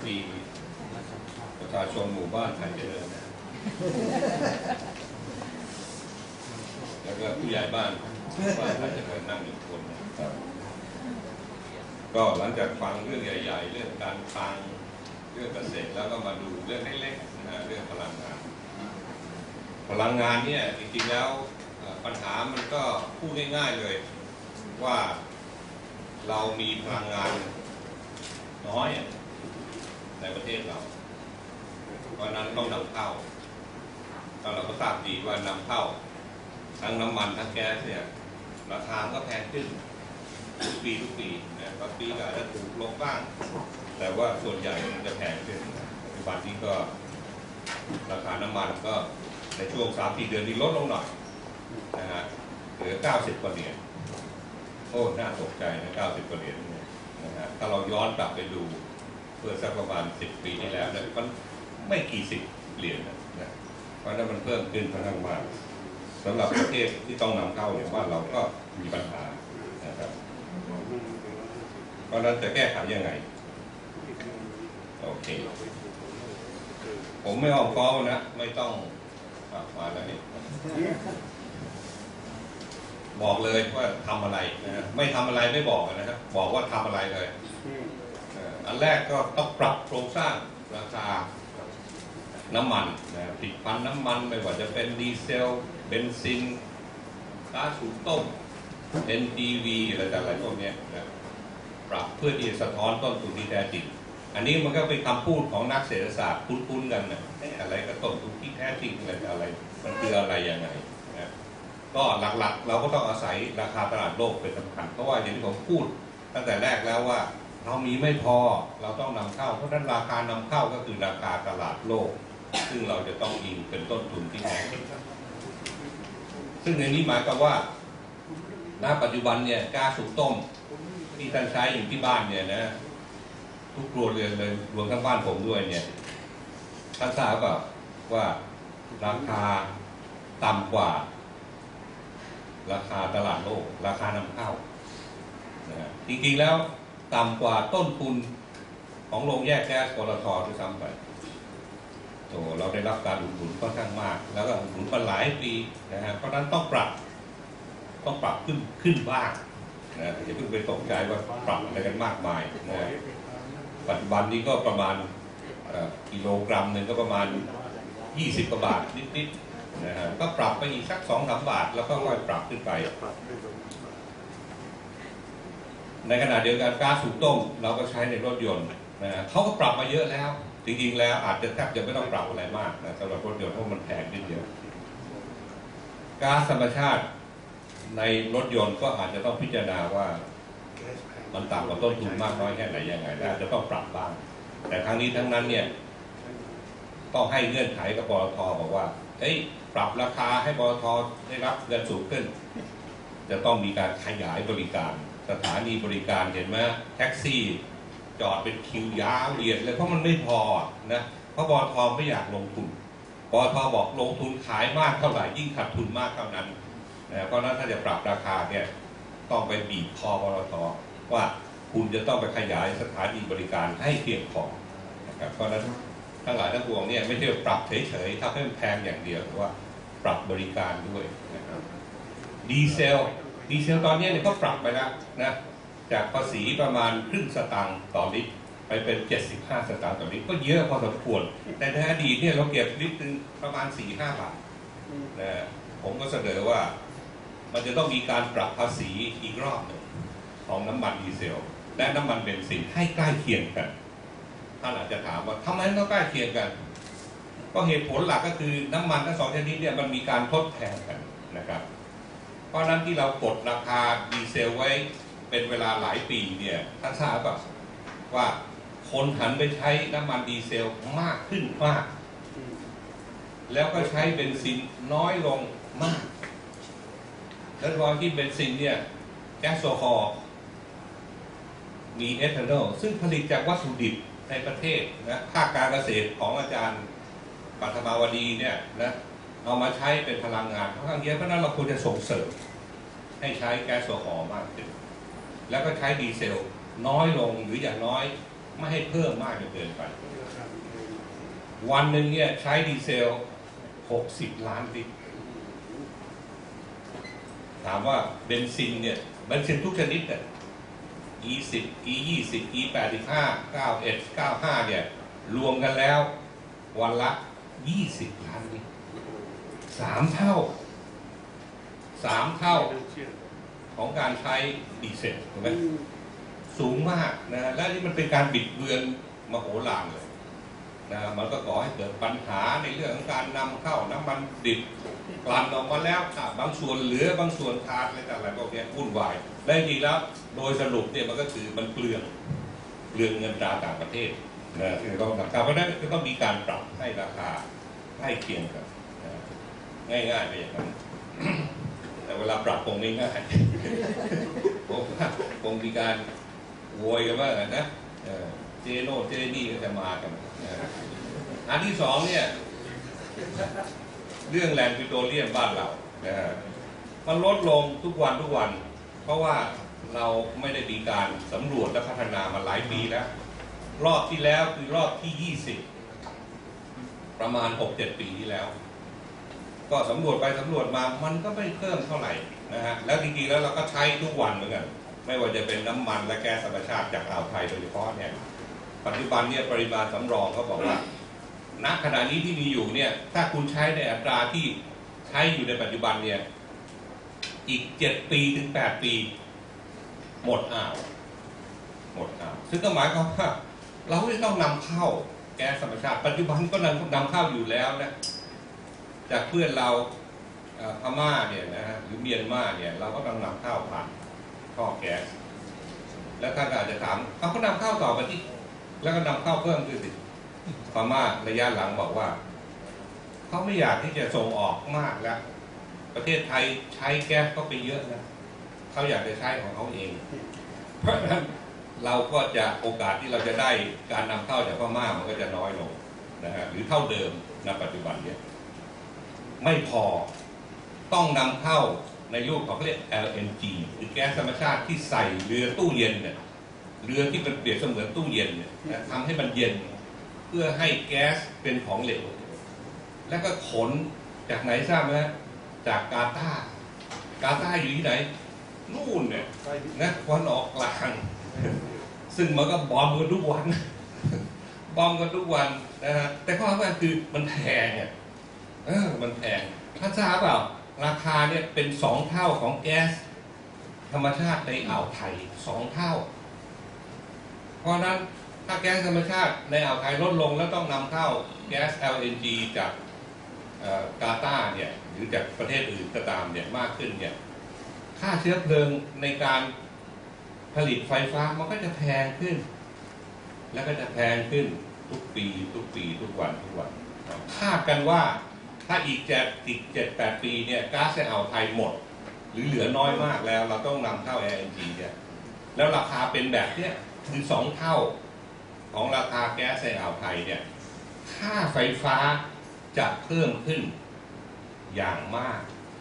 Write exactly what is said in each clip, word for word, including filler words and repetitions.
มีประชาชนหมู่บ้านไทยเจริญแล้วก็ผู้ใหญ่บ้านบ้านไทยเจริญนั่งอยู่คนนะครับก็หลังจากฟังเรื่องใหญ่ๆเรื่องการคลังเรื่องเกษตรแล้วก็มาดูเรื่องเล็กๆนะเรื่องพลังงานพลังงานเนี่ยจริงๆแล้วปัญหามันก็พูดง่ายๆเลยว่าเรามีพลังงานน้อยในประเทศเราเพราะนั้นต้องนำเข้าเราก็ทราบดีว่านำเข้าทั้งน้ำมันทั้งแก๊สเนี่ยราคาก็แพงขึ้นทุกปีทุกปีนะบางปีก็อาจจะถูกลงบ้างแต่ว่าส่วนใหญ่มันจะแพงขึ้นปัจจุบันนี้ก็ราคาน้ำมันก็ในช่วงสามสี่เดือนนี้ลดลงหน่อยนะฮะเหลือเก้าสิบกว่าเหรียญโอ้น่าตกใจนะเก้าสิบกว่าเหรียญนะฮะถ้าเราย้อนกลับไปดูเพื่อสักประมาณสิบปีที่แล้วเนี่ยมันไม่กี่สิบเหรียญนะเพราะนั้นมันเพิ่มขึ้นค่อนข้างมากสำหรับประเทศที่ต้องนำเข้าเนี่ยว่าเราก็มีปัญหานะครับเพราะนั้นจะแก้ไขยังไงโอเคผมไม่อ้อมค้อมนะไม่ต้องมาแล้วนี่บอกเลยว่าทำอะไรนะไม่ทำอะไรไม่บอกนะครับบอกว่าทำอะไรเลยอันแรกก็ต้องปรับโครงสร้างราคาน้ำมันนะผลิตภัณฑ์น้ำมันไม่ว่าจะเป็นดีเซลเบนซินก๊าซหุงต้ม เอ็น พี วี อะไรต่างๆพวกนี้นะปรับเพื่อที่จะสะท้อนต้นทุนที่แท้จริงอันนี้มันก็เป็นคำพูดของนักเศรษฐศาสตร์คุ้นๆกันนะอะไรก็ต้นทุนที่แท้จริงอะไรอะไรมันคืออะไรยังไงนะก็หลักๆเราก็ต้องอาศัยราคาตลาดโลกเป็นสำคัญเพราะว่าอย่างที่ผมพูดตั้งแต่แรกแล้วว่าเรามีไม่พอเราต้องนำเข้าเพราะฉะนั้นราคานำเข้าก็คือราคาตลาดโลกซึ่งเราจะต้องอิงเป็นต้นทุนที่แท้จริงซึ่งในนี้หมายความว่าณปัจจุบันเนี่ยก๊าซหุงต้มที่ท่านใช้อยู่ที่บ้านเนี่ยนะทุกครัวเรือนเลยรวมทั้งบ้านผมด้วยเนี่ยท่านทราบป่ะว่าราคาต่ำกว่าราคาตลาดโลกราคานำเข้านะจริงๆแล้วต่ำกว่าต้นทุนของโรงแยกแก๊สปตท.ด้วยซ้ำไปโอ้เราได้รับการอุดหนุนค่อนข้างมากแล้วก็อุดหนุนมาหลายปีนะฮะเพราะนั้นต้องปรับต้องปรับขึ้นขึ้นบ้างนะอย่าเพิ่งไปตกใจว่าปรับอะไรกันมากมายนะปัจจุบันนี้ก็ประมาณกิโลกรัมหนึ่งก็ประมาณยี่สิบกว่าบาทนิดๆนะฮะก็ปรับไปอีกสักสองสามบาทแล้วก็ค่อยปรับขึ้นไปในขณะเดียวกันก๊าซหุงต้มเราก็ใช้ในรถยนต์นะเขาก็ปรับมาเยอะแล้วจริงๆแล้วอาจจะแทบจะไม่ต้องปรับอะไรมากนะสำหรับรถยนต์เพราะมันแพงนิดเดียวก๊าซธรรมชาติในรถยนต์ก็อาจจะต้องพิจารณาว่ามันต่ำกว่าต้นทุนมากน้อยแค่ไหนยังไงอาจจะต้องปรับบ้างแต่ทั้งนี้ทั้งนั้นเนี่ยต้องให้เงื่อนไขกับปตท.บอกว่าเฮ้ยปรับราคาให้ปตท.ได้รับเงินสูงขึ้นจะต้องมีการขยายบริการสถานีบริการเห็นไหมแท็กซี่จอดเป็นคิวยาวเหยียดเลยเพราะมันไม่พอนะเพราะปตท.ไม่อยากลงทุนปตท.บอกลงทุนขายมากเท่าไหร่ยิ่งขาดทุนมากเท่านั้นนะเพราะนั้นถ้าจะปรับราคาเนี่ยต้องไปบีบคอปตท.ว่าคุณจะต้องไปขยายสถานีบริการให้เพียงพอนะครับเพราะนั้นทั้งหลายทั้งปวงเนี่ยไม่ใช่ปรับเฉยๆทำให้มันแพงอย่างเดียวแต่ว่าปรับบริการด้วยนะครับดีเซลดีเซลตอนนี้เนี่ยก็ปรับไปแล้วนะจากภาษีประมาณครึ่งสตางค์ต่อลิตรไปเป็นเจ็ดสิบห้าสตางค์ต่อลิตรก็เยอะพอสมควรแต่ในอดีตเนี่ยเราเก็บลิตรนึงประมาณ สี่ห้า บาทนะผมก็เสนอว่ามันจะต้องมีการปรับภาษีอีกรอบหนึ่งของน้ำมันดีเซลและน้ำมันเบนซินให้ใกล้เคียงกันท่านอาจจะถามว่าทำไมต้องใกล้เคียงกันก็เหตุผลหลักก็คือน้ำมันทั้งสองชนิดเนี่ยมันมีการทดแทนกันนะครับเพราะนั้นที่เรากดราคาดีเซลไว้เป็นเวลาหลายปีเนี่ยท่านทราบป่ะว่าคนหันไปใช้น้ำมันดีเซลมากขึ้นมากแล้วก็ใช้เบนซินน้อยลงมากและรอยที่เบนซินเนี่ยแก๊สโซฮอล์มีเอทานอลซึ่งผลิตจากวัตถุดิบในประเทศนะภาคการเกษตรของอาจารย์ปัทมาวดีเนี่ยนะเอามาใช้เป็นพลังงานค่อนข้างเยอะเพราะนั้นเราควรจะส่งเสริมให้ใช้แก๊สโซฮอล์มากขึ้นแล้วก็ใช้ดีเซลน้อยลงหรืออย่างน้อยไม่ให้เพิ่มมากจนเกินไปวันหนึ่งเนี่ยใช้ดีเซลหกสิบล้านลิตรถามว่าเบนซินเนี่ยเบนซินทุกชนิดเนี่ย อี สิบ อี ยี่สิบ อี แปดสิบห้า เก้าสิบเอ็ด เก้าสิบห้าเนี่ยรวมกันแล้ววันละยี่สิบล้านลิตรสามเท่าสามเท่าของการใช้ดีเซลถูกไหมสูงมากนะและนี่มันเป็นการบิดเบือนมโหฬารเลยนะมันก็ก่อให้เกิดปัญหาในเรื่องของการนำเข้าน้ำมันดิบกลั่นออกมาแล้วบางส่วนเหลือบางส่วนขาดอะไรต่างๆพวกนี้วุ่นวายและจริงแล้วโดยสรุปเนี่ยมันก็คือมันเปลืองเปลืองเงินตราต่างประเทศนะคือต้องราคาเพราะฉะนั้นก็ต้องมีการปรับให้ราคาให้เคียงกันง่ายๆไปอย่างนั้นแต่เวลาปรับคงไม่ง่ายผมว่าคงมีการโวยกันว่านะเจโน่เจนี่ก็จะมากันอันที่สองเนี่ยเรื่องแลนด์ปิโตรเลียมบ้านเรามันลดลงทุกวันทุกวันเพราะว่าเราไม่ได้มีการสำรวจและพัฒนามาหลายปีแล้วรอบที่แล้วคือรอบที่ยี่สิบประมาณ หกเจ็ด ปีที่แล้วก็สำรวจไปสำรวจมามันก็ไม่เพิ่มเท่าไหร่นะฮะแล้วจริงๆแล้วเราก็ใช้ทุกวันเหมือนกันไม่ว่าจะเป็นน้ำมันและแก๊สธรรมชาติจากอ่าวไทยโดยเฉพาะเนี่ยปัจจุบันเนี่ยปริมาณสำรองเขาบอกว่าณขณะนี้ที่มีอยู่เนี่ยถ้าคุณใช้ในอัตราที่ใช้อยู่ในปัจจุบันเนี่ยอีกเจ็ดปีถึงแปดปีหมดอ่าวหมดอ่าวซึ่งก็หมายความว่าเราไม่ต้องนำเข้าแก๊สธรรมชาติปัจจุบันก็นำนำเข้าอยู่แล้วนะจากเพื่อนเราพม่าเนี่ยนะฮะหรือเมียนมาเนี่ยเราก็ต้องนำเข้าผ่านท่อแก๊สแล้วท่านอาจจะถามเขาก็นำเข้าต่อไปที่แล้วก็นำเข้าเพิ่มขึ้นสิพม่าระยะหลังบอกว่าเขาไม่อยากที่จะส่งออกมากแล้วประเทศไทยใช้แก๊สก็ไปเยอะนะเขาอยากจะใช้ของเขาเองเพราะฉะนั้นเราก็จะโอกาสที่เราจะได้การนำเข้าจากพม่ามันก็จะน้อยลงนะฮะหรือเท่าเดิมณปัจจุบันเนี่ยไม่พอต้องนำเข้าในรูปของเรียก แอล เอ็น จี หรือแก๊สธรรมชาติที่ใส่เรือตู้เย็นเนี่ยเรือที่มันเปรียบเสมือนตู้เย็นเนี่ยทำให้มันเย็นเพื่อให้แก๊สเป็นของเหลวแล้วก็ขนจากไหนทราบไหมจากกาตาร์กาตาร์อยู่ที่ไหนนู่นเนี่ยนะควันออกกลางซึ่งมันก็บอมกันทุกวันบอมกันทุกวันนะฮะแต่ข้อสำคัญคือมันแพงเนี่ยเออมันแพงถ้าทราบเปล่าราคาเนี่ยเป็นสองเท่าของแก๊สธรรมชาติในอ่าวไทยสองเท่าเพราะนั้นถ้าแก๊สธรรมชาติในอ่าวไทยลดลงแล้วต้องนำเข้าแก๊ส แอล เอ็น จี จากกาตาร์เนี่ยหรือจากประเทศอื่นก็ตามเนี่ยมากขึ้นเนี่ยค่าเชื้อเพลิงในการผลิตไฟฟ้ามันก็จะแพงขึ้นแล้วก็จะแพงขึ้นทุกปีทุกปีทุกวันทุกวันคาดกันว่าถ้าอีกเจ็ดอีกเจ็ดแปดปีเนี่ยก๊าซในอ่าวไทยหมดหรือเหลือน้อยมากแล้วเราต้องนำเข้า แอล เอ็น จี เนี่ยแล้วราคาเป็นแบบเนี้ยคือสองเท่าของราคาแก๊สในอ่าวไทยเนี่ยค่าไฟฟ้าจะเพิ่มขึ้นอย่างมาก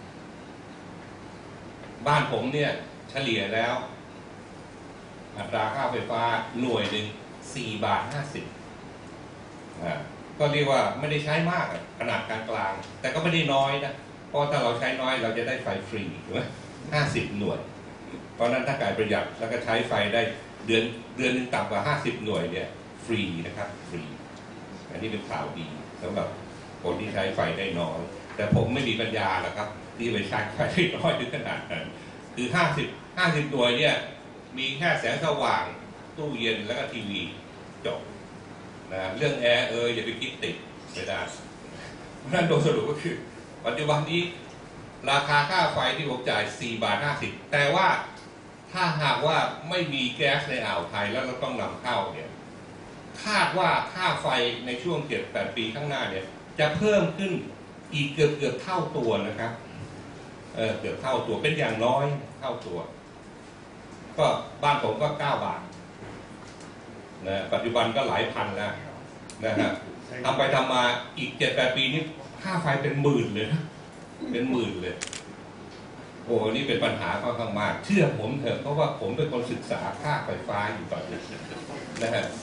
บ้านผมเนี่ยเฉลี่ยแล้วอัตราค่าไฟฟ้าหน่วยหนึ่งสี่บาทห้าสิบก็เรียกว่าไม่ได้ใช้มากขนาดกลางๆแต่ก็ไม่ได้น้อยนะเพราะถ้าเราใช้น้อยเราจะได้ไฟฟรีถูกไหมห้าสิบหน่วยเพราะนั้นถ้าการประหยัดแล้วก็ใช้ไฟได้เดือนเดือนนึงต่ำกว่าห้าสิบหน่วยเนี่ยฟรีนะครับฟรีอันนี้เป็นข่าวดีสำหรับคนที่ใช้ไฟได้น้อยแต่ผมไม่มีปัญญาหรอกครับที่ไปใช้ไฟได้น้อยถึงขนาดนั้นคือห้าสิบ ห้าสิบหน่วยเนี่ยมีแค่แสงสว่างตู้เย็นแล้วก็ทีวีจบนะเรื่องแอร์เอออย่าไปคิดติดไม่ได้เพราะฉะนั้นโดยสรุปก็คือปัจจุบันนี้ราคาค่าไฟที่ผมจ่ายสี่บาทห้าสิบแต่ว่าถ้าหากว่าไม่มีแก๊สในอ่าวไทยแล้วเราต้องนำเข้าเนี่ยคาดว่าค่าไฟในช่วง เจ็ดแปด ปีข้างหน้าเนี่ยจะเพิ่มขึ้นอีกเกือบเกือบเท่าตัวนะครับเออเกือบเท่าตัวเป็นอย่างน้อยเท่าตัวก็บ้านผมก็เก้าบาทนะปัจจุบันก็หลายพันแล้วนะฮะทำไปทำมาอีก เจ็ดแปด ปีนี้ค่าไฟเป็นหมื่นเลยนะเป็นหมื่นเลยโอ้นี่เป็นปัญหาค่อนข้างมากเชื่อผมเถอะเพราะว่าผมเป็นคนศึกษาค่าไฟฟ้าอยู่ตอนนี้นะฮะ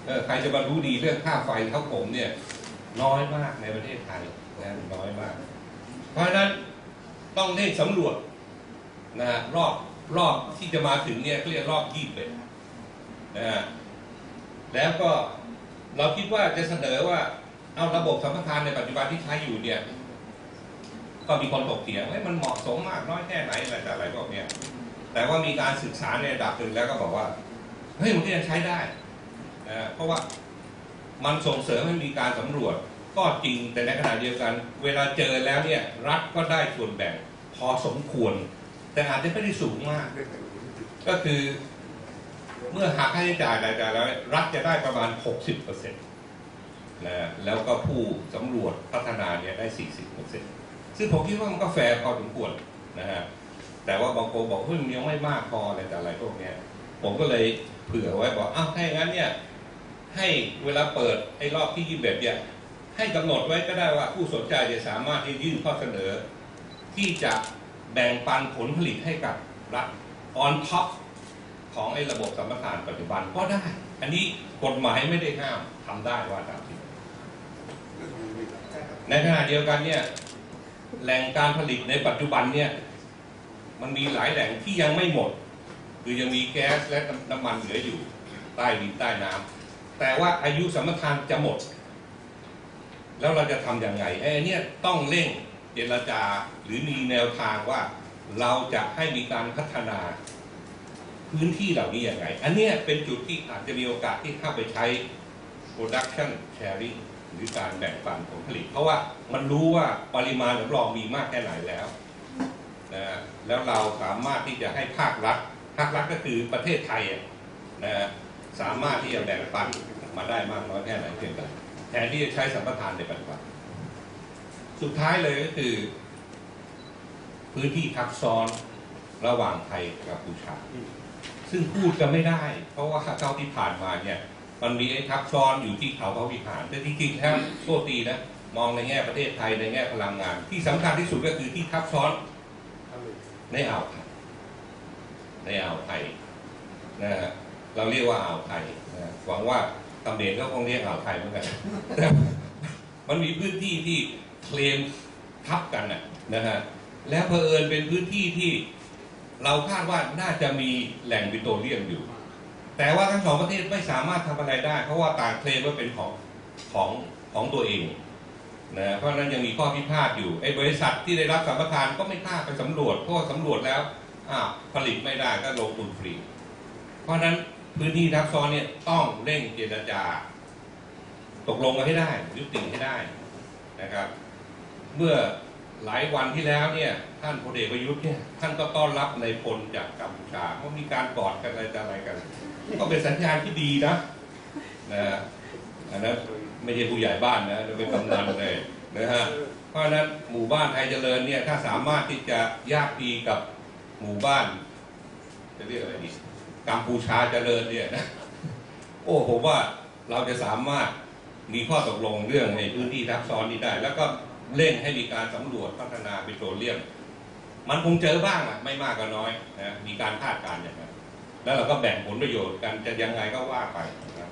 เออใครจะมารู้ดีเรื่องค่าไฟเขาผมเนี่ยน้อยมากในประเทศไทยนะน้อยมากเพราะฉะนั้นต้องเร่งสำรวจนะรอบรอบที่จะมาถึงเนี่ยเรียกรอบยี่สิบเอ็ดนะฮะแล้วก็เราคิดว่าจะเสนอว่าเอาระบบสัมปทานในปัจจุบันที่ใช้อยู่เนี่ยก็มีคนถกเถียงว่ามันเหมาะสมมากน้อยแค่ไหนอะไรแต่อะไรพวกนี้แต่ว่ามีการศึกษาในระดับหนึ่งแล้วก็บอกว่าเฮ้ยมันก็ยังใช้ได้นะเพราะว่ามันส่งเสริมให้มีการสำรวจก็จริงแต่ในขณะเดียวกันเวลาเจอแล้วเนี่ยรัฐก็ได้ส่วนแบ่งพอสมควรแต่อาจจะไม่ได้สูงมากก็คือเมื่อหักค่าใช้จ่ายรายจ่ายแล้วรัฐจะได้ประมาณ หกสิบเปอร์เซ็นต์ นะแล้วก็ผู้สำรวจพัฒนาเนี่ยได้ สี่สิบเปอร์เซ็นต์ ซึ่งผมคิดว่ามันก็แฟร์พอสมควรนะฮะแต่ว่าบางคนบอกว่ามันยังไม่มากพออะไรแต่อะไรพวกนี้ผมก็เลยเผื่อไว้บอกอ้าวถ้าอย่างนั้นเนี่ยให้เวลาเปิดไอ้รอบที่ยี่สิบเอ็ดเนี่ยให้กำหนดไว้ก็ได้ว่าผู้สนใจจะสามารถที่ยื่นข้อเสนอที่จะแบ่งปันผลผลิตให้กับรัฐ on top ของไอ้ระบบสัมปทานปัจจุบันก็ได้อันนี้กฎหมายไม่ได้ห้ามทำได้ว่าตามที่ในขณะเดียวกันเนี่ยแหล่งการผลิตในปัจจุบันเนี่ยมันมีหลายแหล่งที่ยังไม่หมดคือยังมีแก๊สและน้ำมันเหลืออยู่ใต้ดินใต้น้ำแต่ว่าอายุสัมปทานจะหมดแล้วเราจะทำยังไงไอ้เนี่ยต้องเร่งเจรจาหรือมีแนวทางว่าเราจะให้มีการพัฒนาพื้นที่เหล่านี้อย่างไรอันนี้เป็นจุดที่อาจจะมีโอกาสที่เข้าไปใช้ production sharing หรือการแบ่งปันผลผลิตเพราะว่ามันรู้ว่าปริมาณสำรองมีมากแค่ไหนแล้วนะแล้วเราสามารถที่จะให้ภาครัฐภาครัฐก็คือประเทศไทยนะสามารถที่จะแบ่งปันมาได้มากน้อยแค่ไหนเพียงใดแทนที่จะใช้สัมปทานในปัจจุบันสุดท้ายเลยก็คือพื้นที่ทับซ้อนระหว่างไทยกับกัมพูชาซึ่งพูดกันไม่ได้เพราะว่าเท่าที่ผ่านมาเนี่ยมันมีไอ้ทับซ้อนอยู่ที่เขาพระวิหารแต่จริงๆแล้วโทษทีนะมองในแง่ประเทศไทยในแง่พลังงานที่สำคัญที่สุดก็คือที่ทับซ้อนในอ่าวไทยในอ่าวไทยนะฮะเราเรียกว่าอ่าวไทยนะหวังว่าเขมรก็คงเรียกอ่าวไทยเหมือนกันแต่มันมีพื้นที่ที่เคลมทับกันนะนะฮะแล้วเผอิญเป็นพื้นที่ที่เราคาดว่าน่าจะมีแหล่งปิโตรเลียมอยู่แต่ว่าทั้งสองประเทศไม่สามารถทำอะไรได้เพราะว่าต่างเคลมว่าเป็นของของของตัวเองนะเพราะนั้นยังมีข้อพิพาทอยู่ไอ้บริษัทที่ได้รับสัมปทานก็ไม่กล้าไปสำรวจเพราะว่าสำรวจแล้วอ้าวผลิตไม่ได้ก็ลงทุนฟรีเพราะนั้นพื้นที่ทับซ้อนเนี่ยต้องเร่งเจรจาตกลงกันให้ได้ยุติให้ได้นะครับเมื่อหลายวันที่แล้วเนี่ยท่านพลเอกประยุทธ์เนี่ยท่านก็ต้อนรับในพลจากกัมพูชาเพราะมีการกอดกันอะไรอะไรกันก็เป็นสัญญาณที่ดีนะนะอันนั้นไม่ใช่ผู้ใหญ่บ้านนะเป็นกำนันเลยนะฮะเพราะฉะนั้นหมู่บ้านไทยเจริญเนี่ยถ้าสามารถที่จะแยกดีกับหมู่บ้านจะเรียกอะไรดีกัมพูชาเจริญเนี่ยนะโอ้ผมว่าเราจะสามารถมีข้อตกลงเรื่องในพื้นที่ทับซ้อนนี้ได้แล้วก็เร่งให้มีการสำรวจพัฒนาปิโตรเลียมมันคงเจอบ้างอ่ะไม่มากก็น้อยนะมีการคาดการณ์อย่างนั้นแล้วเราก็แบ่งผลประโยชน์กันจะยังไงก็ว่าไปนะ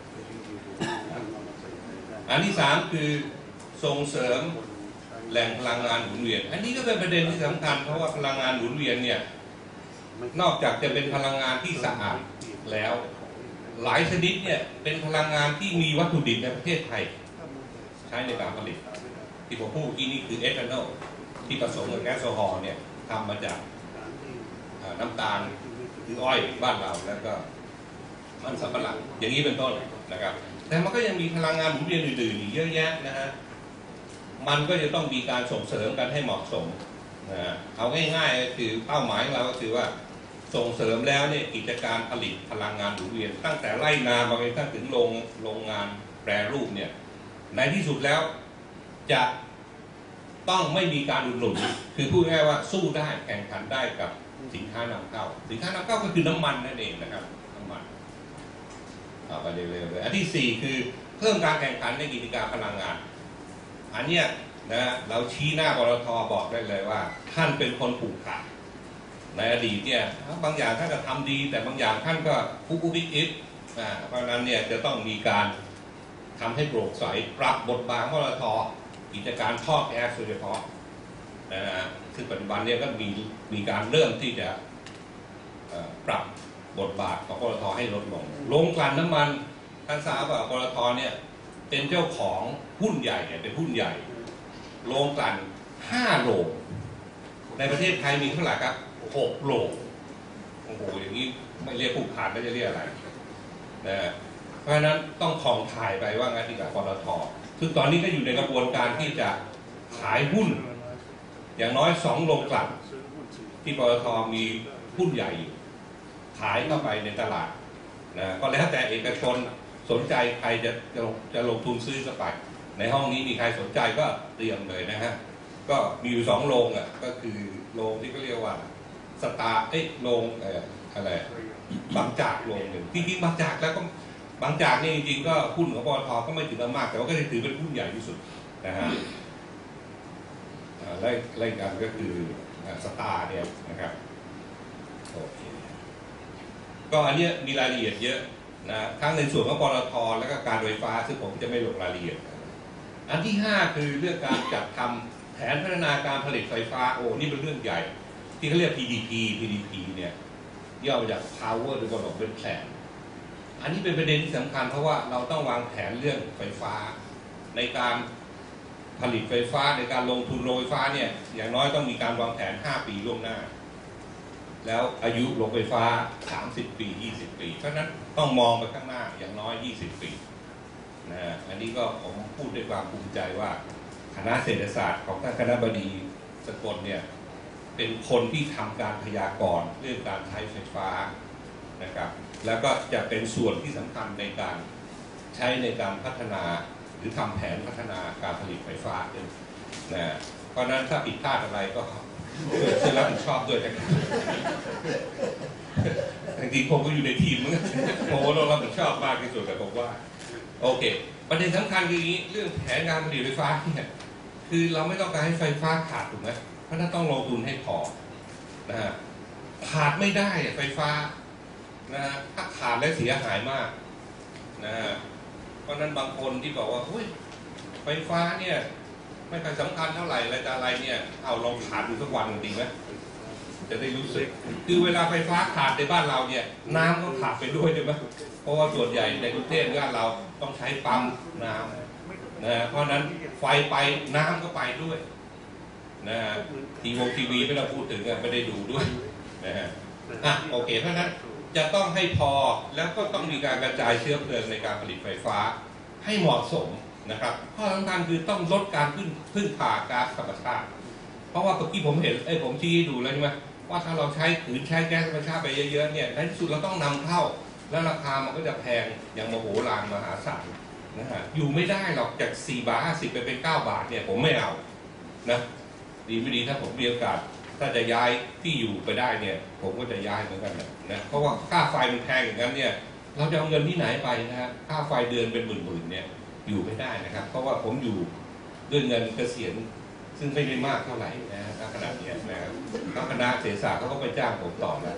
อันที่สามคือส่งเสริมแหล่งพลังงานหมุนเวียนอันนี้ก็เป็นประเด็นที่สำคัญเพราะว่าพลังงานหมุนเวียนเนี่ยนอกจากจะเป็นพลังงานที่สะอาดแล้วหลายชนิดเนี่ยเป็นพลังงานที่มีวัตถุดิบในประเทศไทยใช้ในการผลิตที่ผมพูดเมื่อกี้นี่คือเอทานอลที่ผสมกับแก๊สโซฮอล์เนี่ยทำมาจากน้ำตาลคืออ้อยบ้านเราแล้วก็มันสำปะหลังอย่างนี้เป็นต้นนะครับแต่มันก็ยังมีพลังงานหมุนเวียนอื่นๆอีกเยอะแยะนะฮะมันก็จะต้องมีการส่งเสริมกันให้เหมาะสมนะฮะเอาง่ายๆก็คือเป้าหมายของเราก็คือว่าส่งเสริมแล้วเนี่ยกิจการผลิตพลังงานหมุนเวียนตั้งแต่ไร่นามาจนถึงโรงโรงงานแปรรูปเนี่ยในที่สุดแล้วจะต้องไม่มีการอุดหนุนคือพูดง่ายว่าสู้ได้แข่งขันได้กับสินค้านำเข้าสินค้านำเข้าก็คือน้ำมันนั่นเองนะครับน้ำมันเอาไปเร็วๆเลยอันที่สี่คือเพิ่มการแข่งขันในกิจการพลังงานอันเนี้ยนะเราชี้หน้าปตท.บอกได้เลยว่าท่านเป็นคนผูกขาดในอดีตเนี่ยบางอย่างท่านก็ทำดีแต่บางอย่างท่านก็คุกคุกอิ๊บอ่าเพราะนั้นเนี่ยจะต้องมีการทำให้โปร่งใสปรับบทบาทปตท.กิจการท่อแก๊สโดยเฉพาะนะฮะซึ่งปัจจุบันนี้ก็มีมีการเริ่มที่จะปรับบทบาทของปตท.ให้ลดลงโรงกลั่นน้ำมันท่านทราบว่าปตท.เนี่ยเป็นเจ้าของหุ้นใหญ่เนี่ยเป็นหุ้นใหญ่โรงกลั่นห้าโรงในประเทศไทยมีเท่าไหร่ครับหกโรงโอ้โหอย่างนี้ไม่เรียกผู้ผ่านแล้วจะเรียกอะไรนะเพราะฉะนั้นต้องผ่องถ่ายไปว่างั้นดีกว่าปตท.ซึ่งตอนนี้ก็อยู่ในกระบวนการที่จะขายหุ้นอย่างน้อยสองโรงกลั่นที่ปตท.มีหุ้นใหญ่อยู่ขายเข้าไปในตลาดนะก็แล้วแต่เอกชนสนใจใครจะจะจะลงทุนซื้อสักไปในห้องนี้มีใครสนใจก็เตรียมเลยนะฮะก็มีอยู่สองโรงอ่ะก็คือโรงที่เขาเรียกว่าสตาร์เอ้ยโรงเอ่ออะไรบางจากโรงหนึ่งที่ที่บางจากแล้วก็บางจากนี่จริงๆก็หุ้นของปตท.ก็ไม่ถือมากแต่ว่าก็จะถือเป็นหุ้นใหญ่ที่สุดนะฮะไล่ไล่กันก็คือสตาร์เนี่ยนะครับโอเคก็อันนี้มีรายละเอียดเยอะนะทั้งในส่วนของปตท.และก็การไฟฟ้าซึ่งผมจะไม่ลงรายละเอียดอันที่ห้าคือเรื่องการจัดทำแผนพัฒนาการผลิตไฟฟ้าโอ้นี่เป็นเรื่องใหญ่ที่เขาเรียก พี ดี พี พี ดี พี เนี่ยย่อมาจาก Power Development Plan อันนี้เป็นประเด็นที่สำคัญเพราะว่าเราต้องวางแผนเรื่องไฟฟ้าในการผลิตไฟฟ้าในการลงทุนโรงไฟฟ้าเนี่ยอย่างน้อยต้องมีการวางแผนห้าปีล่วงหน้าแล้วอายุโรงไฟฟ้าสามสิบปียี่สิบปีเพราะฉะนั้นต้องมองไปข้างหน้าอย่างน้อยยี่สิบปีนะอันนี้ก็ผมพูดด้วยความภูมิใจว่าคณะเศรษฐศาสตร์ของท่านคณบดีสกลเนี่ยเป็นคนที่ทำการพยากรณ์เรื่องการใช้ไฟฟ้านะครับแล้วก็จะเป็นส่วนที่สำคัญในการใช้ในการพัฒนาหรือทำแผนพัฒนาการผลิตไฟฟ้านะเพราะนั้นถ้าผิดพลาดอะไรก็ช่วยรับผิดชอบด้วยนะครับจริงๆผมก็อยู่ในทีมเหมือนกันผมก็ต้องรับผิดชอบมากที่สุดแต่ผมว่าโอเคประเด็นสำคัญคืออย่างนี้เรื่องแผนการผลิตไฟฟ้าเนี่ยคือเราไม่ต้องการให้ไฟฟ้าขาดถูกไหมเพราะนั้นต้องลงทุนให้พอนะฮะขาดไม่ได้ไฟฟ้านะฮะถ้าขาดแล้วเสียหายมากนะฮะเพราะนั้นบางคนที่บอกว่าเฮ้ยไฟฟ้าเนี่ยไม่ค่อยสำคัญเท่าไหร่อะไรแต่อะไรเนี่ยเอาลองขาดดูสักวันจริงไหมจะได้รู้สึกคือเวลาไฟฟ้าขาดในบ้านเราเนี่ยน้ำก็ขาดไปด้วยใช่ไหมเพราะว่าส่วนใหญ่ในกรุงเทพบ้านเราต้องใช้ปั๊มน้ำนะเพราะนั้นไฟไปน้ำก็ไปด้วยนะฮะทีวงทีวีไม่ต้องพูดถึงไม่ได้ดูด้วยนะฮะอ่ะโอเคเพราะนั้นจะต้องให้พอแล้วก็ต้องมีการกระจายเชื้อเพลิงในการผลิตไฟฟ้าให้เหมาะสมนะครับข้อสำคัญคือต้องลดการพึ่งพึ่งพาก๊าซธรรมชาติเพราะว่าเมื่อกี้ผมเห็นไอ้ผมชี้ดูแล้วใช่ไหมว่าถ้าเราใช้ขืนใช้แก๊สธรรมชาติไปเยอะๆเนี่ยในที่สุดเราต้องนำเข้าแล้วราคามันก็จะแพงอย่างมโหฬารมหาศาลนะฮะอยู่ไม่ได้หรอกจากสี่บาทห้าสิบไปเป็นเก้าบาทเนี่ยผมไม่เอานะดีไม่ดีถ้าผมมีโอกาสถ้าจะย้ายที่อยู่ไปได้เนี่ยผมก็จะย้ายเหมือนกันนะเพราะว่าค่าไฟมันแพงอย่างนั้นเนี่ยเราจะเอาเงินที่ไหนไปนะฮะค่าไฟเดือนเป็นหมื่นๆเนี่ยอยู่ไม่ได้นะครับเพราะว่าผมอยู่ด้วยเงินเกษียณซึ่งไม่ได้มากเท่าไหร่นะขนาดนี้นะครับแล้วคณะเศรษฐศาสตร์เขาก็ไปจ้างผมต่อแล้ว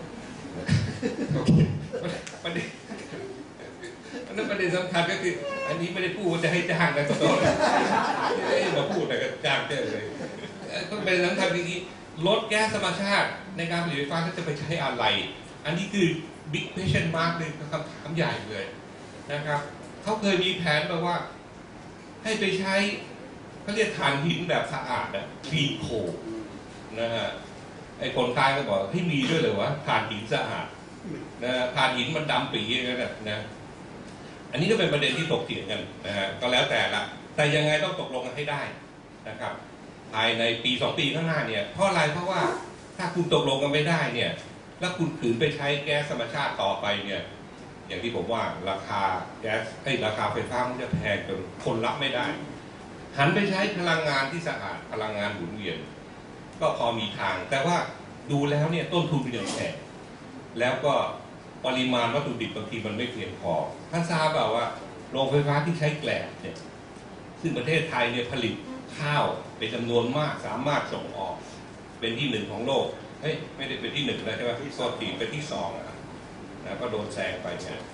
ประเด็นนั่นประเด็นสำคัญก็คืออันนี้ไม่ได้พูดว่าจะให้จ้างนะก็ต้องมาพูดแต่ก็จ้างเจ้าเลยก็เป็นสำคัญที่ลดแก๊สธรรมชาติในการผลิตไฟฟ้าก็จะไปใช้อะไรอันนี้คือ big question mark เลยคำถามใหญ่เลยนะครับเขาเคยมีแผนแบบว่าให้ไปใช้เขาเรียกถ่านหินแบบสะอาดอะคลีนโคนะฮะไอ้คนกลางก็บอกให้มีด้วยเลยวะถ่านหินสะอาดนะถ่านหินมันดำปีอย่างนั้นนะอันนี้ก็เป็นประเด็นที่ตกเถียงกันนะฮะก็แล้วแต่ละแต่ยังไงต้องตกลงกันให้ได้นะครับภายในปีสองปีข้างหน้าเนี่ยเพราะอะไรเพราะว่าถ้าคุณตกลงกันไม่ได้เนี่ยแล้วคุณขืนไปใช้แก๊สธรรมชาติต่อไปเนี่ยอย่างที่ผมว่าราคาแก๊สไอ้ราคาไฟฟ้ามันจะแพงจนคนรับไม่ได้หันไปใช้พลังงานที่สะอาดพลังงานหมุนเวียนก็พอมีทางแต่ว่าดูแล้วเนี่ยต้นทุนมันยังแพงแล้วก็ปริมาณวัตถุดิบบางทีมันไม่เพียงพอท่านทราบเปล่าว่าโรงไฟฟ้าที่ใช้แกลบเนี่ยซึ่งประเทศไทยเนี่ยผลิตข้าวเป็นจำนวนมากสามารถส่งออกเป็นที่หนึ่งของโลกเฮ้ยไม่ได้เป็นที่หนึ่งแล้วใช่ไหมที่โซตีเป็นที่สองนะก็โดนแซงไปเนี่ย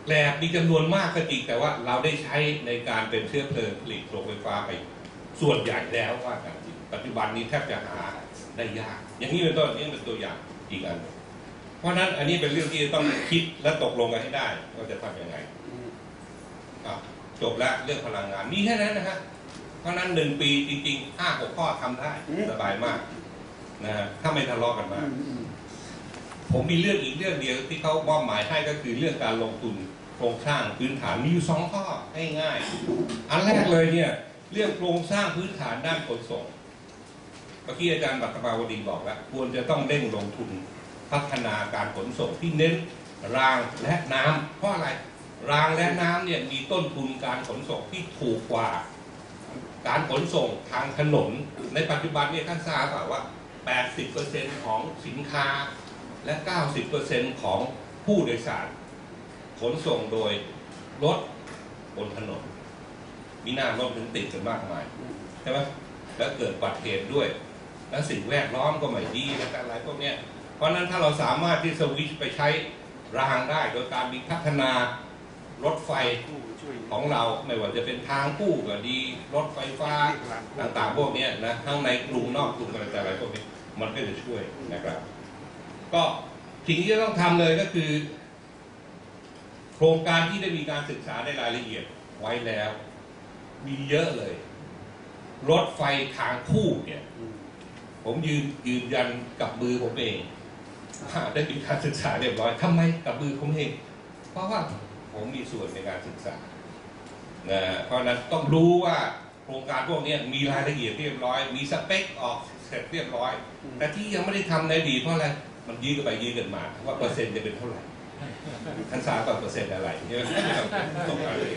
แกลบมีจำนวนมากก็จริงแต่ว่าเราได้ใช้ในการเป็นเชื้อเพลิงผลิตโรงไฟฟ้าไปส่วนใหญ่แล้วว่ากันจริงปัจจุบันนี้แทบจะหาได้ยากอย่างนี้เป็นต้นนี่เป็นตัวอย่างอีกอันเพราะนั้นอันนี้เป็นเรื่องที่ต้องคิดและตกลงกันให้ได้ว่าจะทำยังไงจบแล้วเรื่องพลังงานมีแค่นั้นนะฮะเพราะนั้นหนึ่งปีจริงๆห้าหกข้อทำได้สบายมากนะฮะถ้าไม่ทะเลาะกันมากผมมีเรื่องอีกเรื่องเดียวที่เขามอบหมายให้ก็คือเรื่องการลงทุนโครงสร้างพื้นฐานมีอยู่สองข้อง่ายๆอันแรกเลยเนี่ยเรื่องโครงสร้างพื้นฐานด้านขนส่งเมื่อกี้อาจารย์บัตรมาวดีบอกแล้วควรจะต้องเร่งลงทุนพัฒนาการขนส่งที่เน้นรางและน้ำเพราะอะไรรางและน้ำเนี่ยมีต้นทุนการขนส่งที่ถูกกว่าการขนส่งทางถนนในปัจจุบันเนี่ยท่านทราบเปล่าว่า แปดสิบเปอร์เซ็นต์ ของสินค้าและ เก้าสิบเปอร์เซ็นต์ ของผู้โดยสารขนส่งโดยรถบนถนนมีหน้ารถถึงติดกันมากมายใช่ไหมแล้วเกิดอุบัติเหตุด้วยแล้วสิ่งแวดล้อมก็ไม่ดีและอะไรพวกนี้เพราะนั้นถ้าเราสามารถที่สวิตช์ไปใช้รางได้โดยการมีพัฒนารถไฟของเราไม่ว่าจะเป็นทางคู่ก็ดีรถไฟฟ้าต่างๆพวกนี้นะทั้งในกรุงนอกกรุงอะไรอะไรพวกนี้มันก็จะช่วยนะครับก็สิ่งที่จะต้องทำเลยก็คือโครงการที่ได้มีการศึกษาในรายละเอียดไว้แล้วมีเยอะเลยรถไฟทางคู่เนี่ยผมยืนยืนยันกับมือผมเองได้มีการศึกษาเรียบร้อยทำไมกับมือผมเองเพราะว่าผมมีส่วนในการศึกษานะเพราะนั้นต้องรู้ว่าโครงการพวกนี้มีรายละเอียดเรียบร้อยมีสเปคออกเสร็จเรียบร้อยแต่ที่ยังไม่ได้ทำในอดีตเพราะอะไรมันยืดกันไปยืดกันมาว่าเปอร์เซ็นต์จะเป็นเท่าไหร่ท่านทราบว่าเปอร์เซ็นต์อะไรเนี่ยตรงอะไร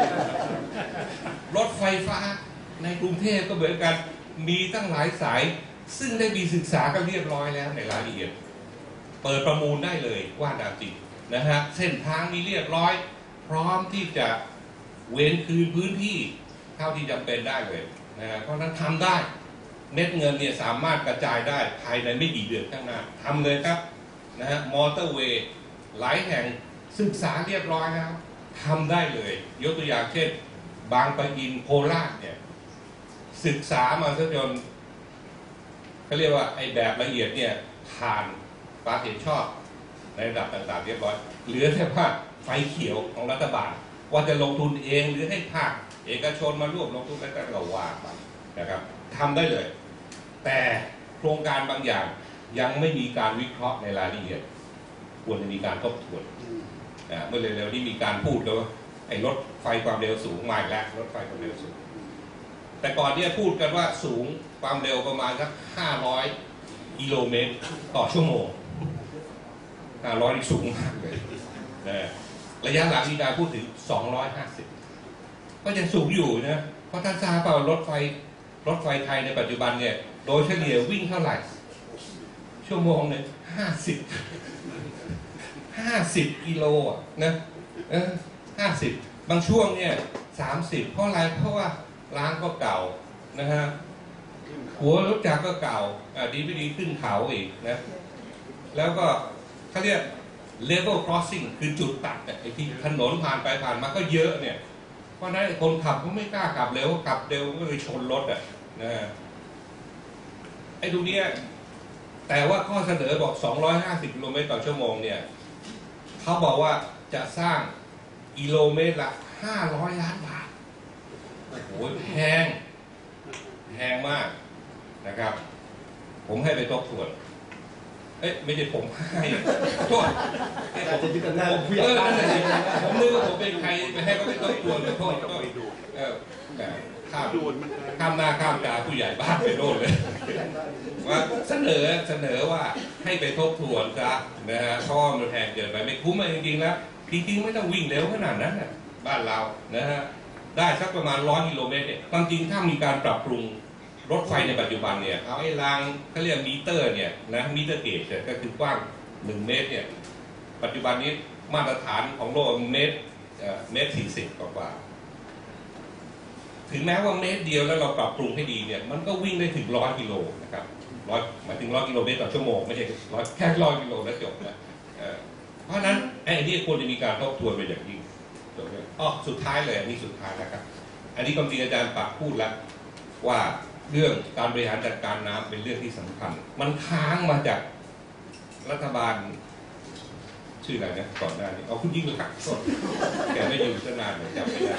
รถไฟฟ้าในกรุงเทพก็เหมือนกันมีตั้งหลายสายซึ่งได้มีศึกษากันเรียบร้อยแล้วในรายละเอียดเปิดประมูลได้เลยว่าตามจริงนะฮะเส้นทางมีเรียบร้อยพร้อมที่จะเว้นคืนพื้นที่เท่าที่จำเป็นได้เลยนะฮะเพราะนั้นทำได้เม็ดเงินเนี่ยสามารถกระจายได้ภายในไม่กี่เดือนข้างหน้าทำเลยครับนะฮะมอเตอร์เวย์หลายแห่งศึกษาเรียบร้อยแล้วทำได้เลยยกตัวอย่างเช่นบางปะอินโคราชเนี่ยศึกษามาซะจนเขาเรียกว่าไอ้แบบละเอียดเนี่ยผ่านความเห็นชอบในระดับต่างๆเรียบร้อยเหลือแค่ว่าไฟเขียวของรัฐบาลว่าจะลงทุนเองหรือให้ภาคเอกชนมาร่วมลงทุนแล้วก็เราว่าไปนะครับทำได้เลยแต่โครงการบางอย่างยังไม่มีการวิเคราะห์ในรายละเอียดควรจะมีการทบทวนเมื่อเร็วๆนี้มีการพูดแล้วว่าไอ้รถไฟความเร็วสูงมาแล้วรถไฟความเร็วสูงแต่ก่อนเนี่ยพูดกันว่าสูงความเร็วประมาณสักห้าร้อยกิโลเมตรต่อชั่วโมงห้าร้อยนี่สูงมากเลยนะระยะหลังมีการพูดถึงสองร้อยห้าสิบก็ยังสูงอยู่นะเพราะท่านทราบเปล่ารถไฟรถไฟไทยในปัจจุบันเนี่ยโดยเฉลี่ยวิ่งเท่าไหร่ชั่วโมงเนี่ยห้าสิบห้าสิบกิโลอ่ะนะเออห้าสิบบางช่วงเนี่ยสามสิบเพราะอะไรเพราะว่าร้านก็เก่านะฮะหัวรถจักรก็เก่าอ่าดีไม่ดีขึ้นเขาอีกนะแล้วก็เขาเรียก level crossing คือจุดตัดไอ้ที่ถนนผ่านไปผ่านมาก็เยอะเนี่ยเพราะนั้นคนขับก็ไม่กล้าขับเร็วขับเร็วก็เลยชนรถอ่ะนะไอ้ตรงเนี้ยแต่ว่าข้อเสนอบอกสองร้อยห้าสิบกิโลเมตรต่อชั่วโมงเนี่ยเขาบอกว่าจะสร้างกิโลเมตรละห้าร้อยล้านบาทโอ้โหแพงแพงมากนะครับผมให้ไปทบทวนเอ้ยไม่ใช่ผมให้โทษอาจจะยึดกันหน้าผู้ใหญ่บ้านผมนึกว่าผมเป็นใครไปให้เขาไปทบทวนโทษก็เออข้ามข้ามหน้าข้ามตาผู้ใหญ่บ้านไปโน่นเลยว่าเสนอเสนอว่าให้ไปทบทวนซะนะฮะเพราะมันแพงเกินไปไม่คุ้มจริงๆแล้วจริงๆไม่ต้องวิ่งเร็วขนาดนั้นนะบ้านเรานะฮะได้สักประมาณร้อยกิโลเมตรเนี่ยความจริงถ้ามีการปรับปรุงรถไฟในปัจจุบันเนี่ยเอาไอ้รางเขาเรียกมิเตอร์เนี่ยนะมิเตอร์เกจก็คือกว้างหนึ่งเมตรเนี่ยปัจจุบันนี้มาตรฐานของโลกเมตรเมตรสี่สิบกว่าถึงแม้ว่าเมตรเดียวแล้วเราปรับปรุงให้ดีเนี่ยมันก็วิ่งได้ถึงร้อยกิโลนะครับร้อยหมายถึงร้อยกิโลเมตรต่อชั่วโมงไม่ใช่ร้อยแค่ร้อยกิโลแล้วจบนะเพราะนั้นไอ้นี่ควรจะมีการทบทวนไปอย่างยิ่งจบเลยอ๋อสุดท้ายเลยอันนี้สุดท้ายแล้วครับอันนี้ความจริงอาจารย์ปากพูดแล้วว่าเรื่องการบริหารจัดการน้ำเป็นเรื่องที่สำคัญมันค้างมาจากรัฐบาลชื่ออะไรนะก่อนหน้านี้เอาคุณยิ่งหลักสดแกไม่อยู่ตั้งนานเลยจำไม่ได้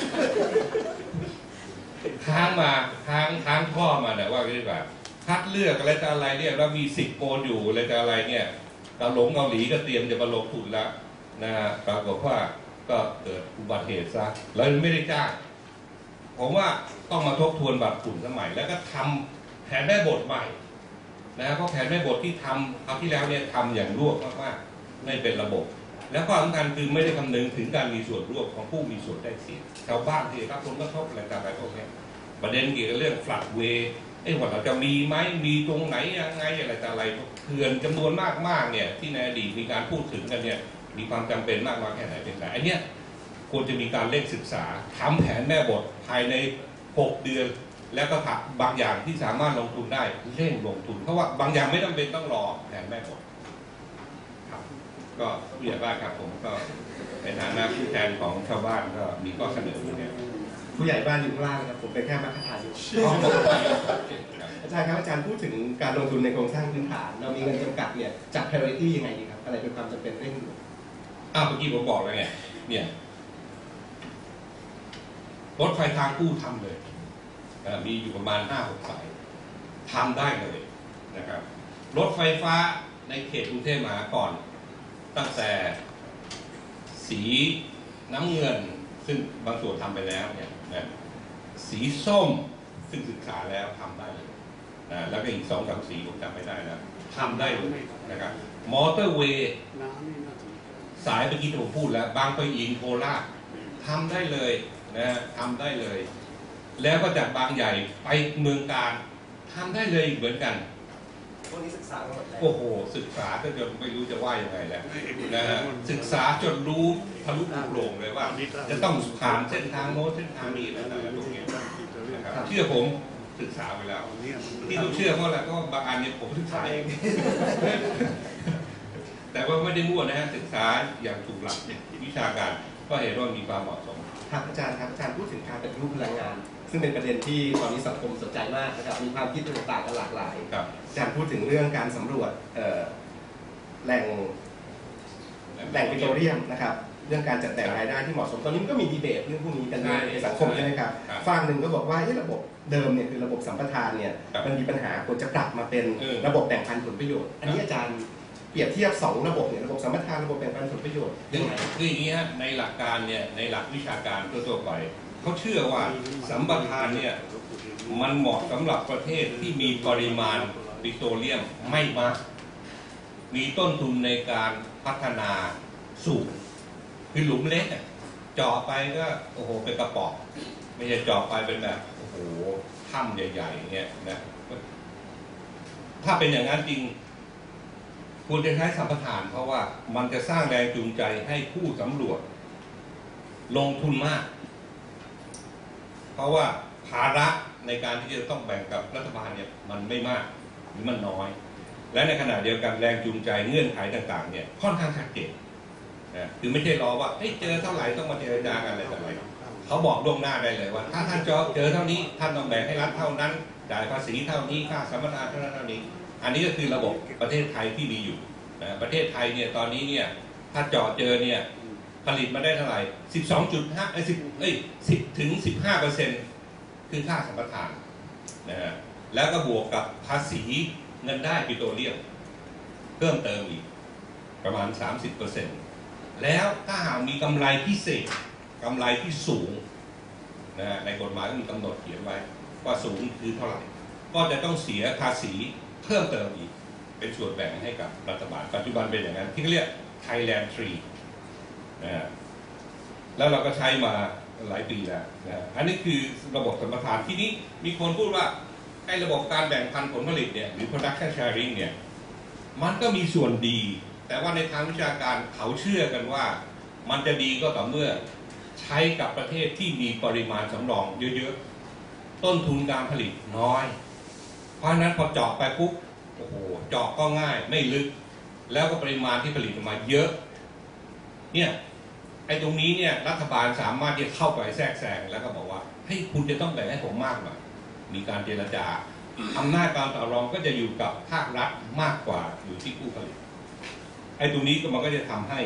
ค้างมาค้างค้างพ่อมาเนี่ยว่ากันแบบคัดเลือกอะไรจะอะไรเนี่ยเรามีสิบโกนอยู่อะไรจะอะไรเนี่ยเกาหลงเกาหลีก็เตรียมจะมาลงทุนแล้วนะฮะปรากฏว่าก็เกิดอุบัติเหตุซะแล้วไม่ได้จ้างผมว่าต้องมาทบทวนบัตรขุนสมัยแล้วก็ทำแผนแม่บทใหม่นะเพราะแผนแม่บทที่ทำคราวที่แล้วเนี่ยทำอย่างรวบมากๆไม่เป็นระบบแล้วก็สำคัญคือไม่ได้คำนึงถึงการมีส่วนร่วมของผู้มีส่วนได้เสียชาวบ้านที่รับผลกระทบอะไรต่างๆพวกนี้ประเด็นเกี่ยวกับเรื่องฟลัดเวย์ไอ้ว่าเราจะมีไหมมีตรงไหนยังไงอะไรต่างอะไรเขื่อนจำนวนมากๆเนี่ยที่ในอดีตมีการพูดถึงกันเนี่ยมีความจำเป็นมากน้อยแค่ไหนเป็นไรอันเนี้ยควรจะมีการเร่งศึกษาทำแผนแม่บทภายในหกเดือนแล้วก็ถักบางอย่างที่สามารถลงทุนได้เร่งลงทุนเพราะว่าบางอย่างไม่จำเป็นต้องรอแผนแม่บทครับก็ผู้ใหญ่บ้านครับผมก็ในฐานะผู้แทนของชาวบ้านก็มีข้อเสนออยู่เนี่ยผู้ใหญ่บ้านอยู่ข้างล่างครับผมเป็นแค่มัคคทายกอาจารย์ครับอาจารย์พูดถึงการลงทุนในโครงสร้างพื้นฐานเรามีเงินจำกัดเนี่ยจัด priority ยังไงดีครับอะไรเป็นความจำเป็นเร่งด่วนอ้าวเมื่อกี้ผมบอกแล้วไงเนี่ยรถไฟทางคู่ทำเลยมีอยู่ประมาณห้าหกสายทำได้เลยนะครับรถไฟฟ้าในเขตกรุงเทพมหานครตั้งแต่สีน้ำเงินซึ่งบางส่วนทำไปแล้วเนี่ยนะสีส้มซึ่งศึกษาแล้วทำได้เลยนะแล้วก็อีกสองสามสีผมจำไม่ได้แล้วทำได้เลยนะครับมอเตอร์เวย์สายเมื่อกี้ที่ผมพูดแล้วบางปะอินโคราชทำได้เลยนะทำได้เลยแล้วก็จากบางใหญ่ไปเมืองการทำได้เลยเหมือนกันพวกนี้ศึกษาหมดแล้วโอ้โหศึกษาจนไม่รู้จะว่ายังไงแล้วนะฮะศึกษาจนรู้ทะลุโปร่งเลยว่าจะต้องผ่านเส้นทางโน้นเส้นทางนี้อะไรตรงนี้นะครับเชื่อผมศึกษาไปแล้วที่ต้องเชื่อเพราะอะไรก็บางอันเนี่ยผมศึกษาเองแต่ว่าไม่ได้มั่วนะฮะศึกษาอย่างถูกหลักวิชาการก็เห็นว่ามีความเหมาะสมครับอาจารย์ครับอาจารย์พูดถึงการปฏิรูปพลังงานซึ่งเป็นประเด็นที่ตอนนี้สังคมสนใจมากนะครับมีความคิดต่างๆกันหลากหลายอาจารย์พูดถึงเรื่องการสำรวจแหล่งแหล่งปิโตรเลียมนะครับเรื่องการจัดแต่งรายได้ที่เหมาะสมตอนนี้ก็มีดีเบตเรื่องพวกนี้กันในสังคมใช่ไหมครับฝั่งหนึ่งก็บอกว่าระบบเดิมเนี่ยคือระบบสัมปทานเนี่ยมันมีปัญหาควรจะปรับมาเป็นระบบแบ่งปันผลประโยชน์อันนี้อาจารย์เปรียบเทียบสองระบบเนี่ยระบบสัมปทานระบบแบ่งปันผลประโยชน์ยังไงคืออย่างนี้ฮะในหลักการเนี่ยในหลักวิชาการทั่วๆไปเขาเชื่อว่าสัมปทานเนี่ยมันเหมาะสำหรับประเทศที่มีปริมาณปิโตรเลียมไม่มากมีต้นทุนในการพัฒนาสูงคือหลุมเล็กเจาะไปก็โอ้โหเป็นกระป๋องไม่ใช่เจาะไปเป็นแบบโอ้โหถ้ำใหญ่ๆเนี่ยนะถ้าเป็นอย่างนั้นจริงควรจะใช้สัมปทานเพราะว่ามันจะสร้างแรงจูงใจให้ผู้สำรวจลงทุนมากเพราะว่าภาระในการที่จะต้องแบ่งกับรัฐบาลเนี่ยมันไม่มากหรือมันน้อยและในขณะเดียวกันแรงจูงใจเงื่อนไขต่างๆเนี่ยค่อนข้างชัดเจนนะคือไม่ใช่รอว่าเฮ้ยเจอเท่าไหร่ต้องมาเจรจากันอะไรต่ออะไรเขาบอกล่วงหน้าได้เลยว่าถ้าท่านเจอเท่านี้ท่านต้องแบ่งให้รัฐเท่านั้นจ่ายภาษีเท่านี้ค่าสัมปทานเท่านั้นเท่านี้อันนี้ก็คือระบบประเทศไทยที่มีอยู่นะประเทศไทยเนี่ยตอนนี้เนี่ยถ้าเจาะเจอเนี่ยผลิตมาได้เท่าไหร่ สิบสองจุดห้า เอ้ย10เอ้ย10ถึง สิบห้าเปอร์เซ็นต์ คือค่าสัมปทานนะฮะแล้วก็บวกกับภาษีเงินได้ปิโตรเลียมเพิ่มเติมอีกประมาณ สามสิบเปอร์เซ็นต์ แล้วถ้าหากมีกำไรพิเศษกำไรที่สูงนะฮะในกฎหมายก็มีกำหนดเขียนไว้ว่าสูงคือเท่าไหร่ก็จะต้องเสียภาษีเพิ่มเติมอีกเป็นส่วนแบ่งให้กับรัฐบาลปัจจุบันเป็นอย่างนั้นที่เขาเรียก Thailand ทรี นะฮะแล้วเราก็ใช้มาหลายปีแล้วนะอันนี้คือระบบสัมปทานที่นี้มีคนพูดว่าไอ้ระบบการแบ่งปันผลผลิตเนี่ยหรือ production sharing เนี่ยมันก็มีส่วนดีแต่ว่าในทางวิชาการเขาเชื่อกันว่ามันจะดีก็ต่อเมื่อใช้กับประเทศที่มีปริมาณสำรองเยอะๆต้นทุนการผลิตน้อยเพราะฉะนั้นพอเจาะไปปุ๊บโอ้โหเจาะก็ง่ายไม่ลึกแล้วก็ปริมาณที่ผลิตออกมาเยอะเนี่ยไอ้ตรงนี้เนี่ยรัฐบาลสามารถที่เข้าไปแทรกแซงแล้วก็บอกว่าเฮ้ยคุณจะต้องแบ่งให้ผมมากหน่อยมีการเจรจาอำนาจการต่อรองก็จะอยู่กับภาครัฐมากกว่าอยู่ที่ผู้ผลิตไอ้ตรงนี้ก็มันก็จะทำให้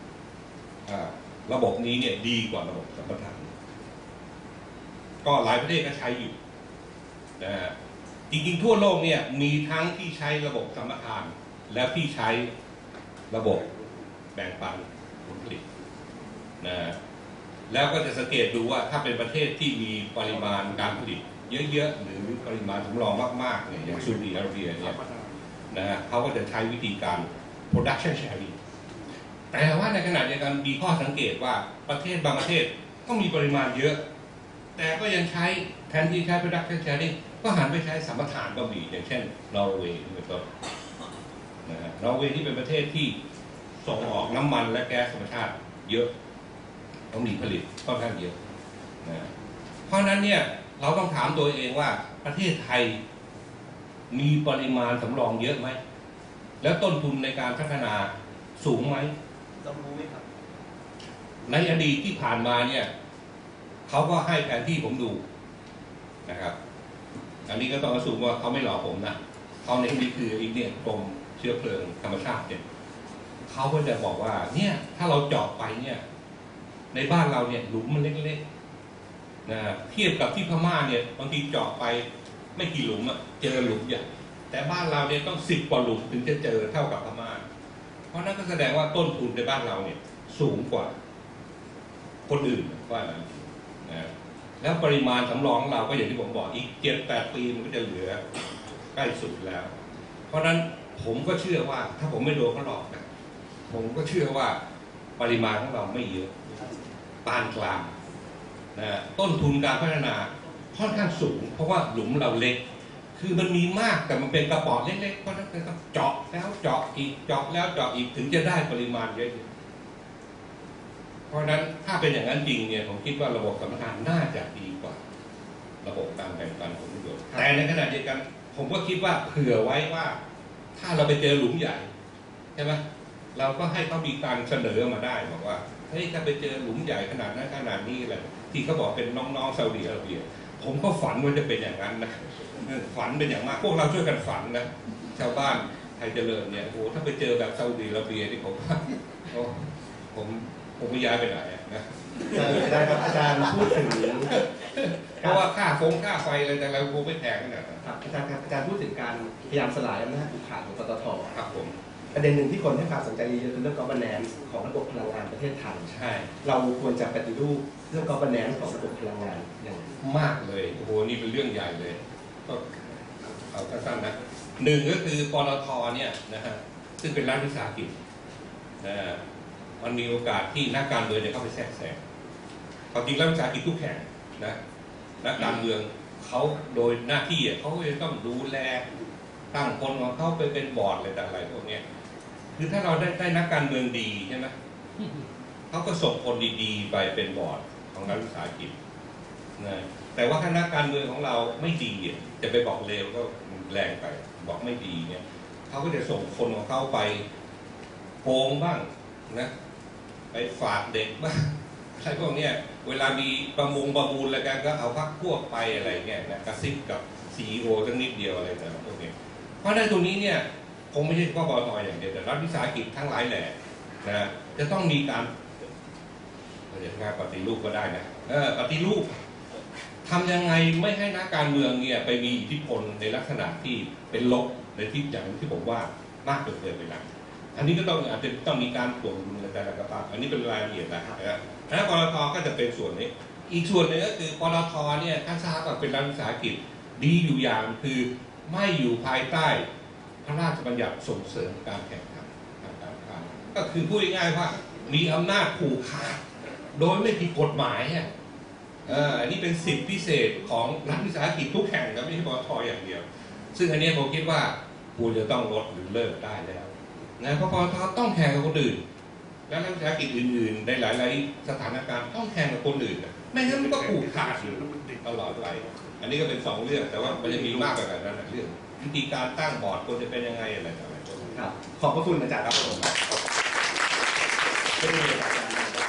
ระบบนี้เนี่ยดีกว่าระบบสัมปทานก็หลายประเทศก็ใช้อยู่นะฮะจริงๆทั่วโลกเนี่ยมีทั้งที่ใช้ระบบสัมปทานและที่ใช้ระบบแบ่งปันผลผลิตนะแล้วก็จะสังเกตดูว่าถ้าเป็นประเทศที่มีปริมาณการผลิตเยอะๆหรือปริมาณสำรองมากๆเนี่ยอย่างซาอุดิอาระเบียเนี่ยนะฮะเขาก็จะใช้วิธีการ production sharing แต่ว่าในขณะเดียวกันมีข้อสังเกตว่าประเทศบางประเทศก็มีปริมาณเยอะแต่ก็ยังใช้แทนที่ใช้ production sharing ก็หันไปใช้สัมปทานก็มีอย่างเช่นนอร์เวย์เป็นต้นนะฮะนอร์เวย์ที่เป็นประเทศที่ส่งออกน้ำมันและแก๊สธรรมชาติเยอะเขามีผลิตค่อนข้างเยอะนะเพราะนั้นเนี่ยเราต้องถามตัวเองว่าประเทศไทยมีปริมาณสำรองเยอะไหมแล้วต้นทุนในการพัฒนาสูงไหมต้องรู้ไหมครับในอดีตที่ผ่านมาเนี่ยเขาก็ให้แผนที่ผมดูนะครับอันนี้ก็ต้องอสุมว่าเขาไม่หลอกผมนะเขาในนี้คืออีกเนี่ยกรมเชื้อเพลิงธรรมชาติเนี่ยเขาก็จะบอกว่าเนี่ยถ้าเราเจาะไปเนี่ยในบ้านเราเนี่ยหลุมมันเล็กๆนะเทียบกับที่พม่าเนี่ยบางทีเจาะไปไม่กี่หลุมอะเจอหลุมใหญ่แต่บ้านเราเนี่ยต้องสิบกว่าหลุมถึงจะเจอเท่ากับพม่าเพราะนั้นก็แสดงว่าต้นทุนในบ้านเราเนี่ยสูงกว่าคนอื่นว่านั้นนะแล้วปริมาณสำรองของเราก็อย่างที่ผมบอกอีกเจ็ดแปดปีมันก็จะเหลือใกล้สุดแล้วเพราะนั้นผมก็เชื่อว่าถ้าผมไม่โดนเขาหลอกนะผมก็เชื่อว่าปริมาณของเราไม่เยอะปานกลางนะต้นทุนการพัฒนาค่อนข้างสูงเพราะว่าหลุมเราเล็กคือมันมีมากแต่มันเป็นกระป๋องเล็กๆเพราะนั้นต้องเจาะแล้วเจาะอีกเจาะแล้วเจาะอีกถึงจะได้ปริมาณเยอะๆเพราะนั้นถ้าเป็นอย่างนั้นจริงเนี่ยผมคิดว่าระบบสัมปทานน่าจะดีกว่าระบบการแบ่งปันผลประโยชน์แต่ในขณะเดียวกันผมก็คิดว่าเผื่อไว้ว่าถ้าเราไปเจอหลุมใหญ่ใช่ไหมเราก็ให้เขามีการเสนอมาได้บอกว่าเฮ้ยถ้าไปเจอหลุมใหญ่ขนาดนั้นขนาดนี้อะไรที่เขาบอกเป็นน้องๆซาอุดิอาระเบียผมก็ฝันว่าจะเป็นอย่างนั้นนะฝันเป็นอย่างมากพวกเราช่วยกันฝันนะชาวบ้านไทยเจริญเนี่ยโอ้ถ้าไปเจอแบบซาอุดิอาระเบียที่ผมผมผมไม่ย้ายไปไหนนะได้ครับอาจารย์พูดถึงเพราะว่าค่าฟงค่าไฟอะไรแต่เราคงไม่แพงขนาดนั้นครับอาจารย์ครับอาจารย์พูดถึงการพยายามสลายอำนาจผูกขาดของปตท. ครับผมประเด็นหนึ่งที่คนให้ความสนใจเยอะคือเรื่อง governance ของระบบพลังงานประเทศไทยใช่เราควรจะปฏิรูปเรื่อง governance ของระบบพลังงานอย่างมากเลยโอ้โหนี่เป็นเรื่องใหญ่เลยก็เอาสั้นๆนะหนึ่งก็คือปตท.เนี่ยนะฮะซึ่งเป็นรัฐวิสาหกิจนะมันมีโอกาสที่นักการเมืองจะเข้าไปแทรกแซงความจริงรัฐวิสาหกิจทุกแห่งนะนักการเมืองเขาโดยหน้าที่เขาจะต้องดูแลตั้งคนของเขาไปเป็นบอร์ดอะไรต่างๆพวกนี้คือถ้าเราได้ได้นักการเมืองดีใช่ไหมเขาก็ส่งคนดีๆไปเป็นบอร์ดของรัฐวิสาหกิจนะแต่ว่าถ้านักการเมืองของเราไม่ดีจะไปบอกเลวก็แรงไปบอกไม่ดีเนี่ยเขาก็จะส่งคนของเขาไปโกงบ้างนะไปฝากเด็กบ้างอะไรพวกนี้เวลามีประมงประมูลอะไรกันก็เอาพักพวกไปอะไรเงี้ยนะกระซิบกับซีอีโอสักนิดเดียวอะไรแต่ละพวกนี้เพราะในตรงนี้เนี่ยคงไม่ใช่เฉพาะปตท.อย่างเดียวแต่รัฐวิสาหกิจทั้งหลายแหล่นะจะต้องมีการเรียกว่าปฏิรูปก็ได้นะเออปฏิรูปทำยังไงไม่ให้นักการเมืองเนี่ยไปมีอิทธิพลในลักษณะที่เป็นลบในที่อย่างที่ผมว่ามากเกินเกินไปแล้วอันนี้ก็ต้องอาจจะต้องมีการตรวจดูในแต่ละกระปับอันนี้เป็นรายละเอียดนะครับแล้วปตท.ก็จะเป็นส่วนนี้อีกส่วนหนึ่งก็คือปตท.เนี่ยท่านทราบว่าเป็นรัฐวิสาหกิจดีอยู่อย่างคือไม่อยู่ภายใต้พระราชบัญญัติส่งเสริมการแข่งขันทางการค้าก็คือพูดง่ายๆว่ามีอำนาจผูกขาดโดยไม่ผิดกฎหมายอ่ะเอออันนี้เป็นสิทธิพิเศษของรัฐวิสาหกิจทุกแห่งนะไม่ใช่ปตท.อย่างเดียวซึ่งอันนี้ผมคิดว่าควรจะต้องลดหรือเลิกได้แล้วนะเพราะปตท.ต้องแข่งกับคนอื่นและรัฐวิสาหกิจอื่นๆในหลายๆสถานการณ์ต้องแข่งกับคนอื่นไม่งั้นมันก็ผูกขาดอยู่ตลอดไปอันนี้ก็เป็นสองเรื่องแต่ว่ามันจะมีมากกว่านั้นเรื่องวิธีการตั้งบอร์ดควรจะเป็นยังไงอะไรต่างๆครับขอบพระคุณอาจารย์ครับผมเป็นประเด็น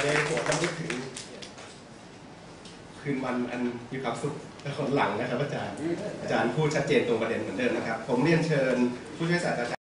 เลยโปรดจำนึกถึงคืนวันอันมีความสุขคนหลังนะครับอาจารย์อาจารย์พูดชัดเจนตรงประเด็นเหมือนเดิมนะครับผมเรียนเชิญผู้ช่วยศาสตราจารย์